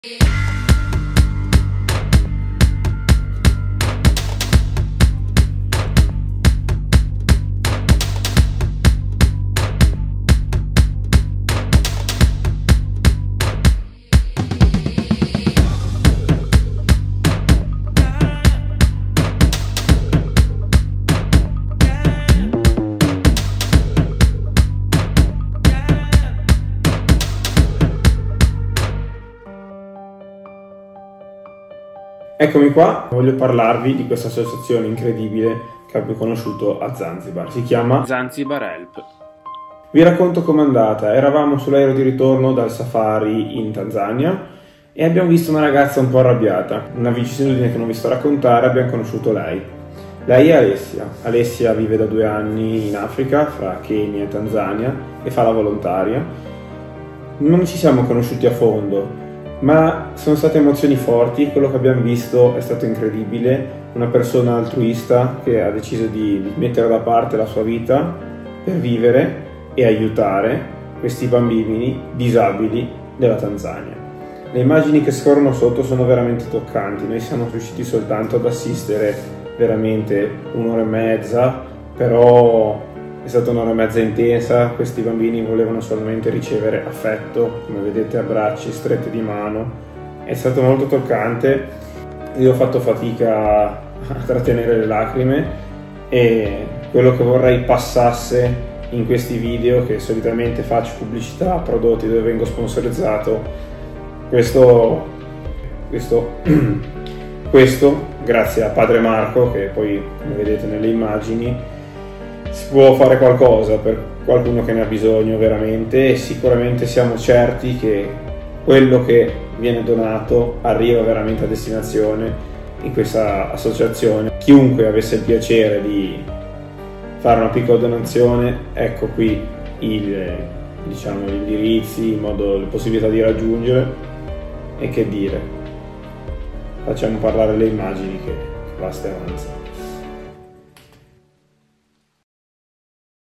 Eccomi qua, voglio parlarvi di questa associazione incredibile che abbiamo conosciuto a Zanzibar. Si chiama Zanzibar Help. Vi racconto com'è andata. Eravamo sull'aereo di ritorno dal safari in Tanzania e abbiamo visto una ragazza un po' arrabbiata. Una vicissitudine che non vi sto a raccontare, abbiamo conosciuto lei. Lei è Alessia. Alessia vive da 2 anni in Africa, fra Kenya e Tanzania, e fa la volontaria. Non ci siamo conosciuti a fondo, ma sono state emozioni forti. Quello che abbiamo visto è stato incredibile, una persona altruista che ha deciso di mettere da parte la sua vita per vivere e aiutare questi bambini disabili della Tanzania. Le immagini che scorrono sotto sono veramente toccanti. Noi siamo riusciti soltanto ad assistere veramente 1 ora e mezza, però è stata 1 ora e mezza intensa. Questi bambini volevano solamente ricevere affetto, come vedete, abbracci, strette di mano. È stato molto toccante. Io ho fatto fatica a trattenere le lacrime e quello che vorrei passasse in questi video, che solitamente faccio pubblicità a prodotti dove vengo sponsorizzato, questo grazie a padre Marco, che poi, come vedete nelle immagini, si può fare qualcosa per qualcuno che ne ha bisogno veramente, e sicuramente siamo certi che quello che viene donato arriva veramente a destinazione in questa associazione. Chiunque avesse il piacere di fare una piccola donazione, ecco qui gli indirizzi, le possibilità di raggiungere, e che dire, facciamo parlare le immagini che basta e avanza.